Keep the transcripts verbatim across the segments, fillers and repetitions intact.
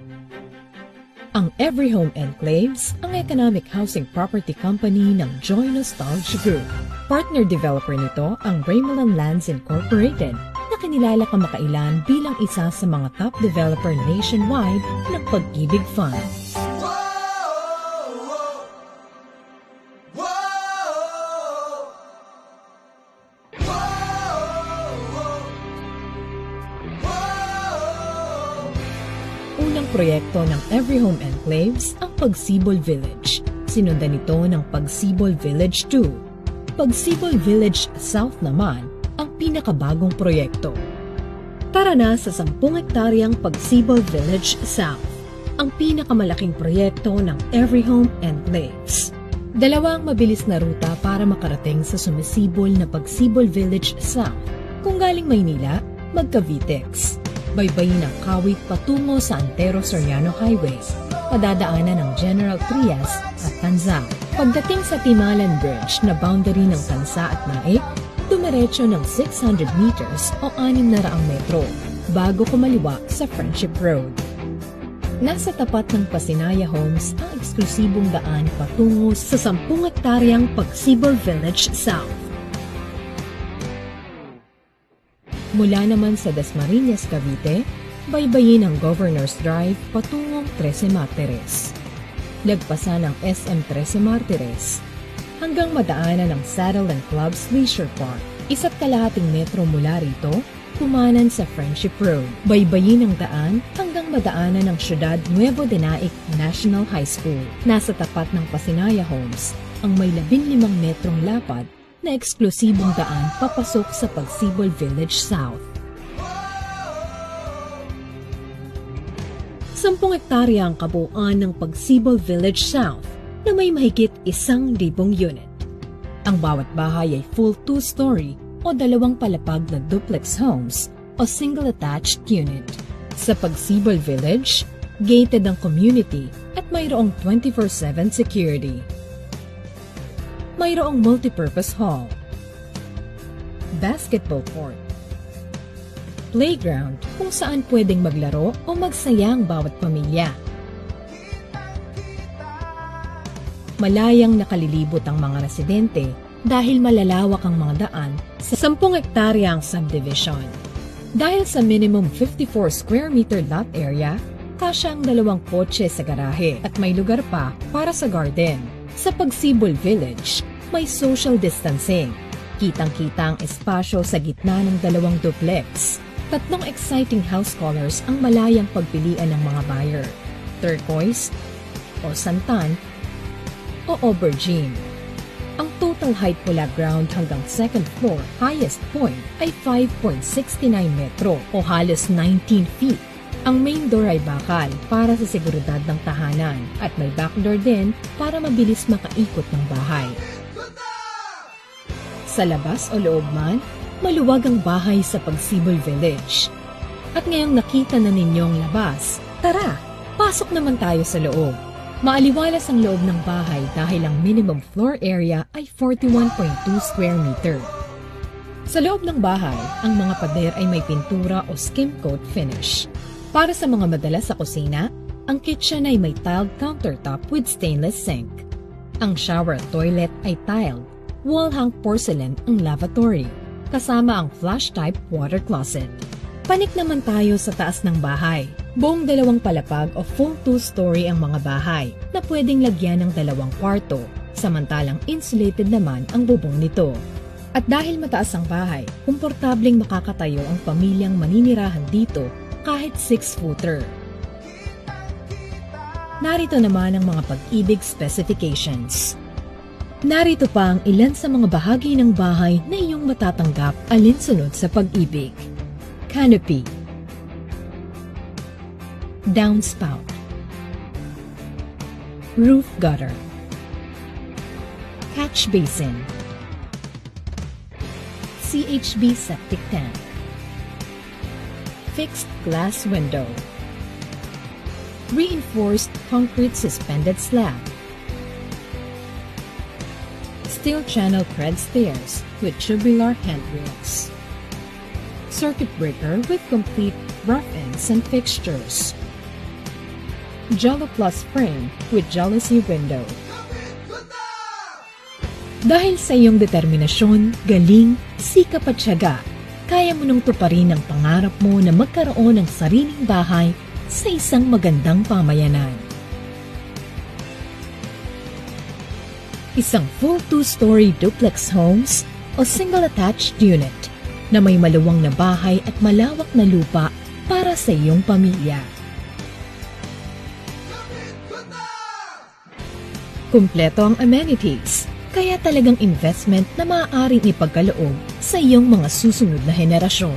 Ang Every Home Enclaves, ang economic housing property company ng Joy Nostalgia Group. Partner developer nito ang Raymalon Lands Incorporated na kinilala kamakailan bilang isa sa mga top developer nationwide ng Pag-ibig Fund. Unang proyekto ng Every Home Enclaves ang Pagsibol Village. Sinundan nito ng Pagsibol Village two. Pagsibol Village South naman ang pinakabagong proyekto. Tara na sa sampung hektaryang Pagsibol Village South, ang pinakamalaking proyekto ng Every Home Enclaves. Dalawang mabilis na ruta para makarating sa sumisibol na Pagsibol Village South. Kung galing Maynila, magka-Vitex. Baybayin ang Kawit patungo sa Antero Soriano Highway. Padadaanan ng General Trias at Tanza. Pagdating sa Timalan Bridge na boundary ng Tanza at Naik, dumiretso ng six hundred meters o anim na raang metro bago kumaliwa sa Friendship Road. Nasa tapat ng Pasinaya Homes ang eksklusibong daan patungo sa sampung hektaryang Pagsibol Village South. Mula naman sa Dasmariñas, Cavite, baybayin ang Governor's Drive patungong Trece Martires. Lagpasan ang S M Trece Martires hanggang madaanan ang Saddle and Clubs Leisure Park. Isa't kalahating metro mula rito, kumanan sa Friendship Road. Baybayin ang daan hanggang madaanan ang Syudad Nuevo de Naik National High School. Nasa tapat ng Pasinaya Homes, ang may labing limang metrong lapad na eksklusibong daan papasok sa Pagsibol Village South. Sampung hektarya ang kabuuan ng Pagsibol Village South na may mahigit isang libong unit. Ang bawat bahay ay full two-story o dalawang palapag na duplex homes o single attached unit. Sa Pagsibol Village, gated ang community at mayroong twenty-four seven security. Mayroong multipurpose hall, basketball court, playground kung saan pwedeng maglaro o magsaya ang bawat pamilya. Malayang nakalilibot ang mga residente dahil malalawak ang mga daan sa sampung hektarya ang subdivision. Dahil sa minimum fifty-four square meter lot area, kasya ang dalawang kotse sa garahe at may lugar pa para sa garden. Sa Pagsibol Village, may social distancing. Kitang-kita ang espasyo sa gitna ng dalawang duplex. Tatlong exciting house colors ang malayang pagpilian ng mga buyer. Turquoise, o santan, o aubergine. Ang total height mula ground hanggang second floor highest point ay five point six nine metro o halos nineteen feet. Ang main door ay bakal para sa seguridad ng tahanan at may backdoor din para mabilis makaikot ng bahay. Sa labas o loob man, maluwag ang bahay sa Pagsibol Village. At ngayong nakita na ninyong labas, tara, pasok naman tayo sa loob. Maaliwalas ang loob ng bahay dahil ang minimum floor area ay forty-one point two square meter. Sa loob ng bahay, ang mga pader ay may pintura o skim coat finish. Para sa mga madalas sa kusina, ang kitchen ay may tiled countertop with stainless sink. Ang shower at toilet ay tiled, wall-hung porcelain ang lavatory, kasama ang flush-type water closet. Panik naman tayo sa taas ng bahay. Buong dalawang palapag o full two-story ang mga bahay na pwedeng lagyan ng dalawang kwarto, samantalang insulated naman ang bubong nito. At dahil mataas ang bahay, komportableng makakatayo ang pamilyang maninirahan dito kahit six-footer. Narito naman ang mga pag-ibig specifications. Narito pa ang ilan sa mga bahagi ng bahay na iyong matatanggap alinsunod sa pag-ibig. Canopy, downspout, roof gutter, catch basin, C H B septic tank, fixed glass window, reinforced concrete suspended slab, steel channel tread stairs with tubular handrails, circuit breaker with complete rough ends and fixtures, Jello Plus Frame with Jealousy Window. Dahil sa iyong determinasyon, galing, sikap at tiyaga, kaya mo nang tuparin ang pangarap mo na magkaroon ng sariling bahay sa isang magandang pamayanan. Isang full two-story duplex homes o single-attached unit na may maluwang na bahay at malawak na lupa para sa iyong pamilya. Kumpleto ang amenities, kaya talagang investment na maaaring ipagkaloob sa iyong mga susunod na henerasyon.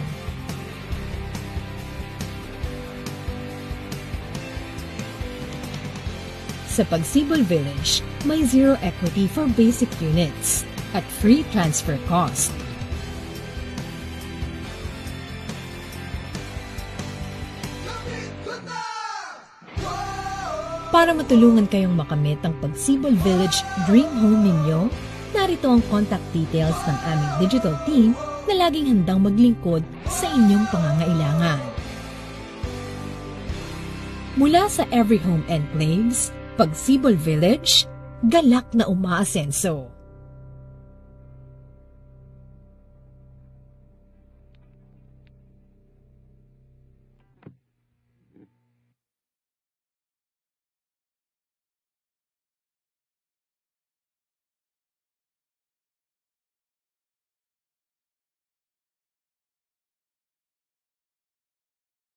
Sa Pagsibol Village, may zero equity for basic units at free transfer cost. Para matulungan kayong makamit ang Pagsibol Village Dream Home ninyo, narito ang contact details ng aming digital team na laging handang maglingkod sa inyong pangangailangan. Mula sa Every Home Enclaves, Pagsibol Village, galak na umaasenso.